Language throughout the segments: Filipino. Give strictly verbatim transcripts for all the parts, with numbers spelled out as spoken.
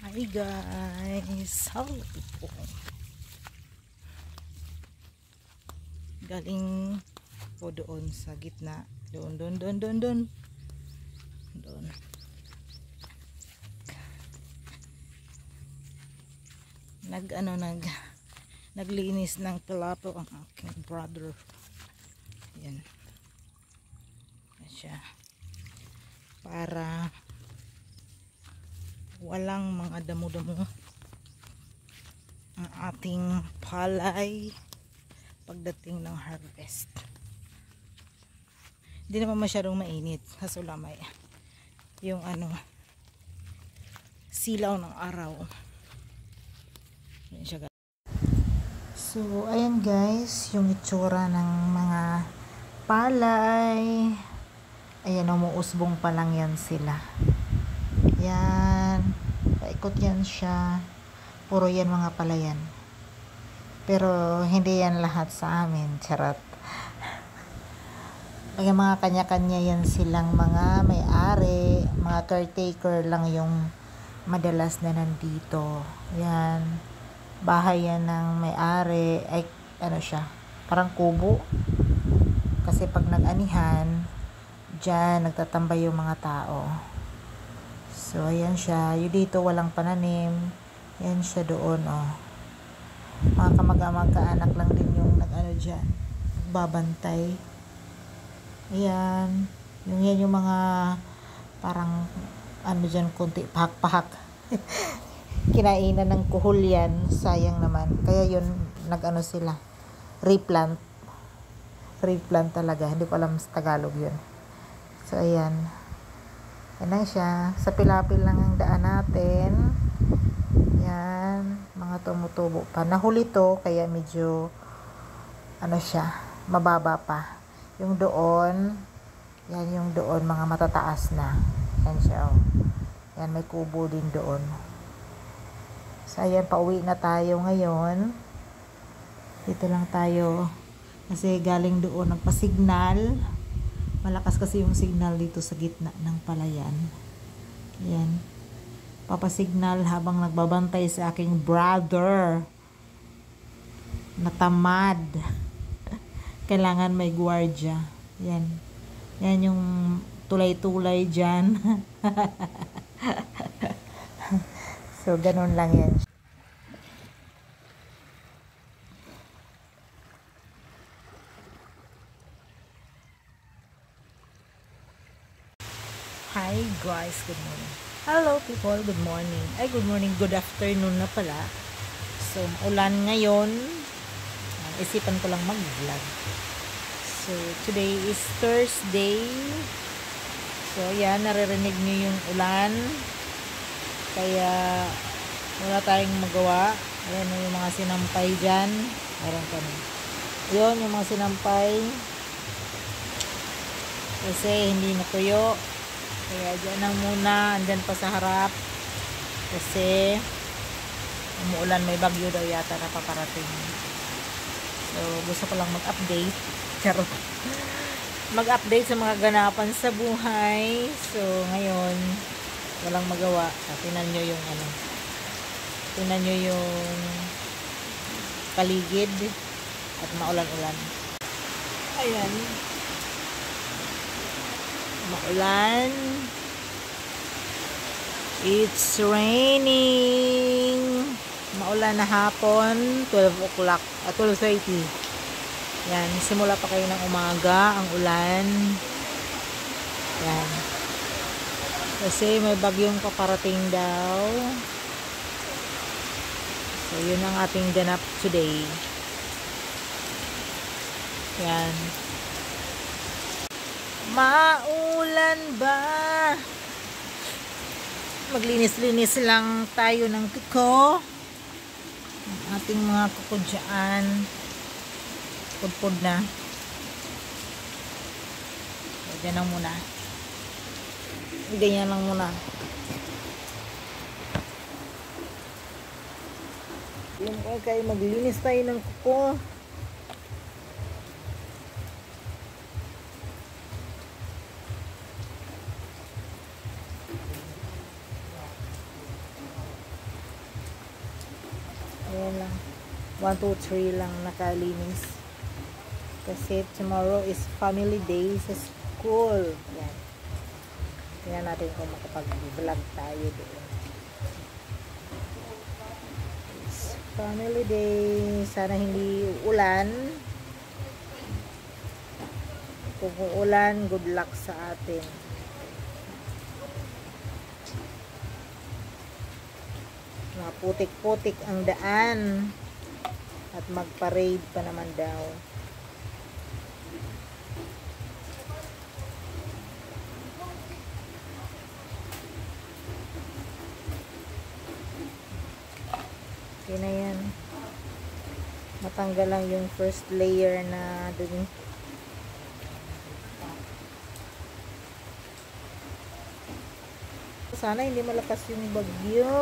Hi guys, hello po. Galing po doon sa gitna. Doon, doon, doon, doon, doon. Doon. Nag ano nag naglinis ng plato ang aking brother. Yan. Yan siya. Para walang mga damo-damo ang ating palay pagdating ng harvest. Hindi naman masyadong mainit kaso lamay yung ano silaw ng araw. Yan siya. So ayan guys yung itsura ng mga palay. Ayan, umuusbong pa lang yan sila. Yan, paikot yan siya. Puro yan mga palayan. Pero hindi yan lahat sa amin. Charot. May mga kanya-kanya yan silang mga may-ari. Mga caretaker lang yung madalas na nandito. Yan. Bahay yan ng may-ari. Ay, ano siya? Parang kubo. Kasi pag nag-anihan, dyan nagtatambay yung mga tao. So, ayan siya. Yung dito walang pananim. Ayan siya doon, oh. Mga kamag-anak lang din yung nag-ano dyan. Babantay. Ayan. Yung yan yung mga parang ano dyan, kunti, pahak-pahak. Kinainan ng kuhol yan. Sayang naman. Kaya yun, nag-ano sila. Replant. Replant talaga. Hindi ko alam sa Tagalog yun. So, ayan. Yan lang siya. Sa pilapil lang ang daan natin. Yan. Mga tumutubo pa. Nahuli to, kaya medyo ano siya, mababa pa. Yung doon, yan yung doon, mga matataas na. Yan siya, oh. Yan, may kubo din doon. So, ayan, pauwi na tayo ngayon. Dito lang tayo. Kasi galing doon, nagpa-signal. Malakas kasi yung signal dito sa gitna ng palayan. Ayan. Papasignal habang nagbabantay sa aking brother. Natamad. Kailangan may gwardiya. Yan. Yan yung tulay-tulay dyan. So, ganun lang yan. Hi guys, good morning. Hello people, good morning. Ay, good morning, good afternoon na pala. So, ulan ngayon. Isipan ko lang mag-vlog. So, today is Thursday. So, yan, naririnig niyo yung ulan. Kaya, wala tayong magawa. Ayan yung mga sinampay dyan. Meron kami. Yun, yung mga sinampay. Kasi, hindi natuyo. Kaya dyan lang muna, andyan pa sa harap kasi umuulan, may bagyo daw yata na paparating. So gusto ko lang mag-update charot mag-update sa mga ganapan sa buhay. So ngayon walang magawa. Tingnan nyo yung ano tingnan nyo yung paligid at maulan-ulan. Ayan, maulan. It's raining. Maulan na hapon. twelve o'clock. At twelve thirty. Yan. Simula pa kayo ng umaga. Ang ulan. Yan. Kasi may bagyong paparating daw. So, yun ang ating ganap today. Yan. Maulan ba? Maglinis-linis lang tayo ng kuko. Ang ating mga kuko dyan. Pudpud na. So, dyan lang muna. Ganyan lang muna. Yan, okay, maglinis tayo ng kuko. Ayan lang. one, two, three lang nakalinis. Kasi tomorrow is family day sa school. Yan. Tingnan natin kung makapag-vlog tayo doon. It's family day. Sana hindi ulan. Kung uulan, good luck sa atin. Maputik-putik ang daan. At mag-parade pa naman daw. Okay na yan. Matanggal lang yung first layer na dumi. Sana hindi malakas yung bagyo.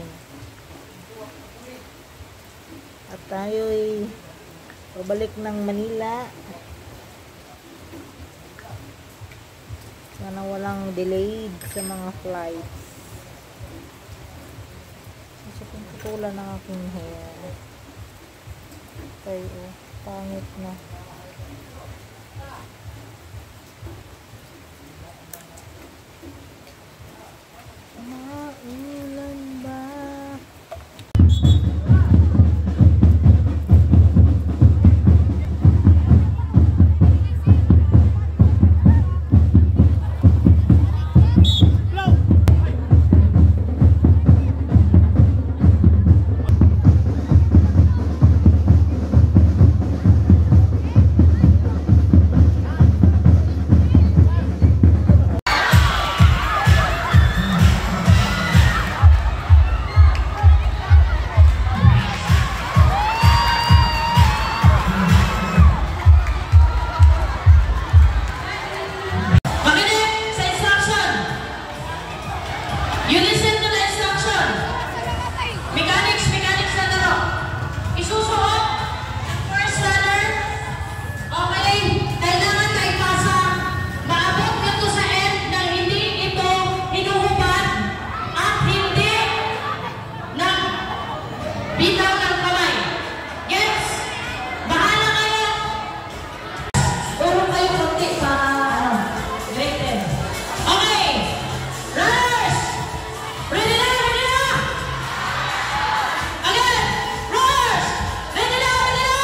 At tayo ay pabalik ng Manila. Sana walang delayed sa mga flights. Kasi kung putulan ng aking hair. Okay, oh, pangit na. Maulan ba? You listen to the instruction. Mechanics, mechanics na daro. Isusuot. First runner. Okay. Kailangan na ipasa. Maabot ka to sa end na hindi ito hinuhubad at hindi na bitaw ng kamay. Gets? Bahala kayo. Urong kayo konti pa. Grade ten. Okay. Runners! Ready na! Ready na! Again! Runners! Ready na! Ready na!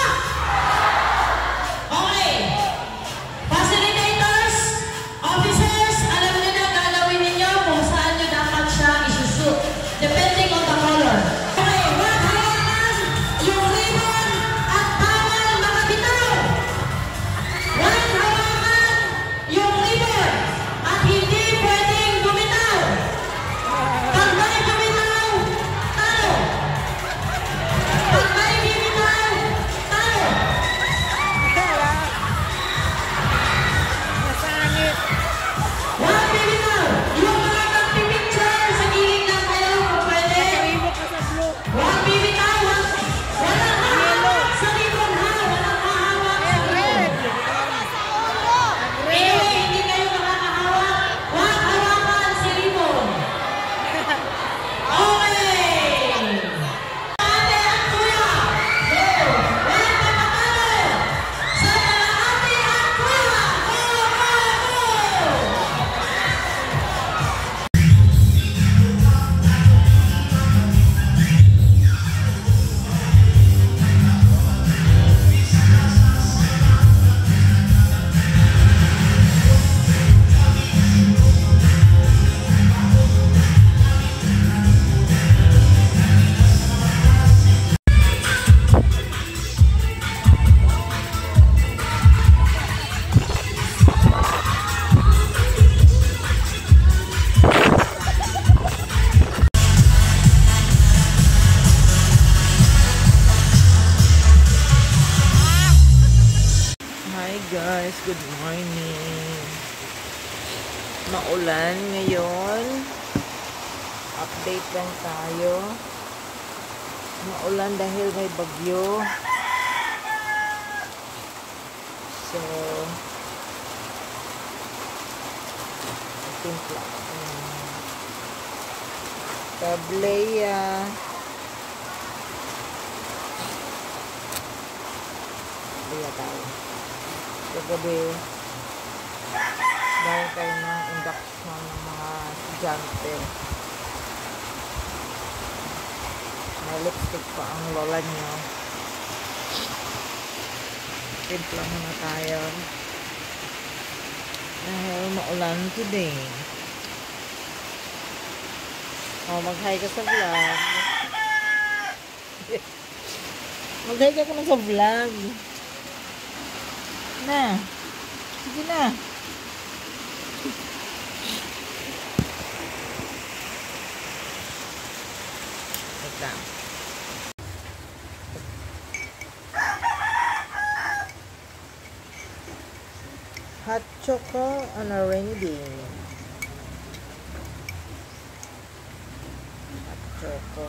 Okay. Facilitators, officers, alam niyo na gagawin ninyo kung saan nyo dapat siya isushoot. Depending on the color. Okay. Huwag hawakan yung ribbon at bawal makabitaw. Huwag hawakan yung ribbon at hindi pwedeng bumitaw. Pag may bumitaw, talo. Pag may bumitaw, talo. Huwag bumitaw. Yung mga magpipicture sa gilid lang kayo kung pwede. Huwag bumitaw. Huwag- Walang hahawak sa ribbon ha. Walang hahawak sa ribbon. Anyway, hindi kayo makakahawak. Huwag hawakan si ribbon. Okay! Ate at kuya! Go! Walang papatalo! Sa mga ate at kuya! Go! Go! Go! Hi guys, good morning. Maulan ngayon. Update lang tayo. Maulan dahil may bagyo. So, timpla. Um, Tablea. Kaya tayo. Kagabi, dahil tayo ng induction ng mga estudyante. May lipstick pa ang lola niyo. Timpla muna tayo. Dahil maulan today. Oh, mag-hi ka sa vlog. Mag-hi ka na sa vlog. Na. Sige na. Wait lang. Hot choco on a rainy day. Hot choco.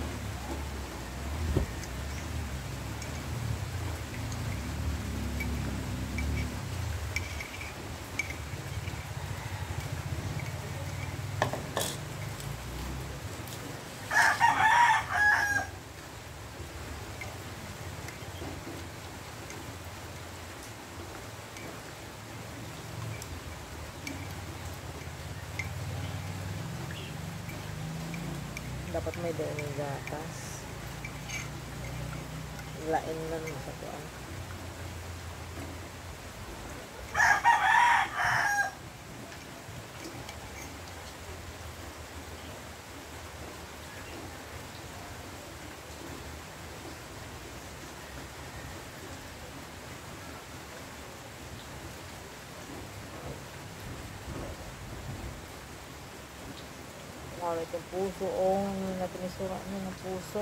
Dapat may dahil gatas. Lain lang sa tuan. Ulit yung puso. Oh, napinisura niya ng puso.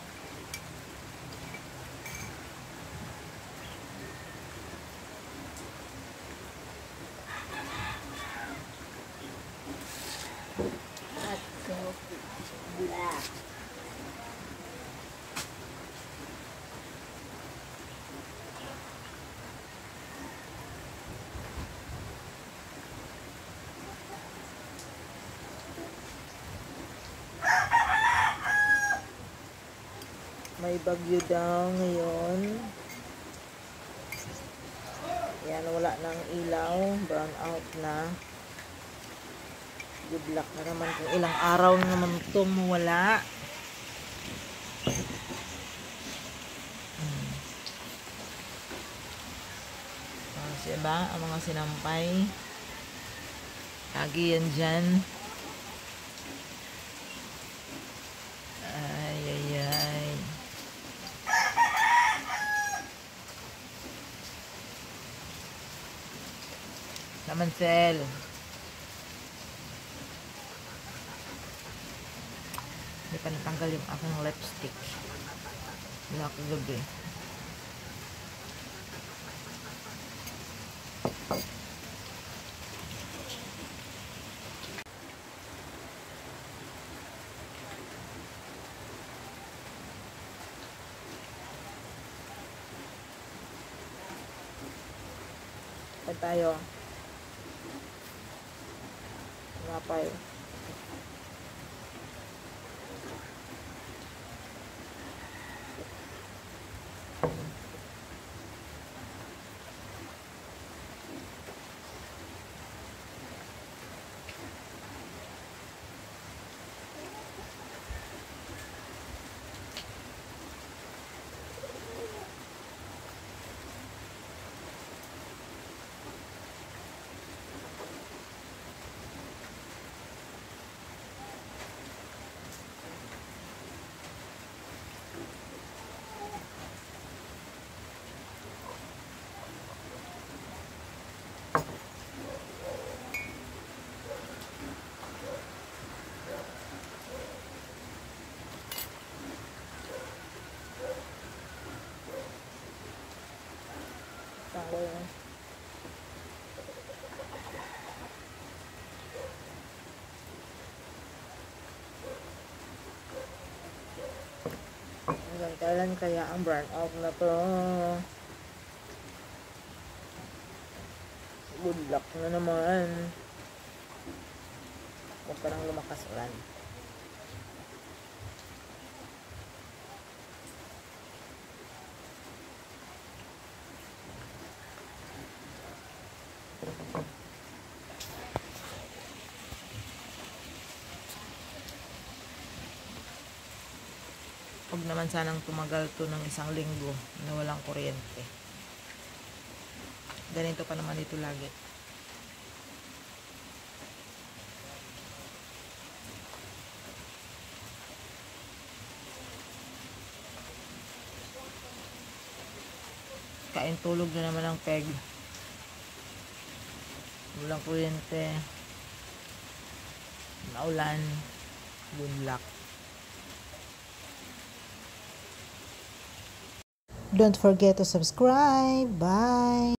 At so, black. May bagyo daw ngayon. Yan, wala nang ilaw. Brown out na. Good luck na naman kung ilang araw na naman itong wala. Hmm. Ah, diba? Ang mga sinampay. Lagi yan dyan. Ay, ay, ay. Samansel. Hindi pa natanggal yung aking lipstick. Wala kagabi. Pa tayo. Napay. Tanggal na. Hanggang kailan kaya ang burn out na to? Good luck na naman. Huwag ka nang lumakas ulan. Huwag naman sanang tumagal to ng isang linggo na walang kuryente. Ganito pa naman ito lagi. Kain tulog na naman ang peg. Walang kuryente. Naulan. Good luck. Don't forget to subscribe. Bye!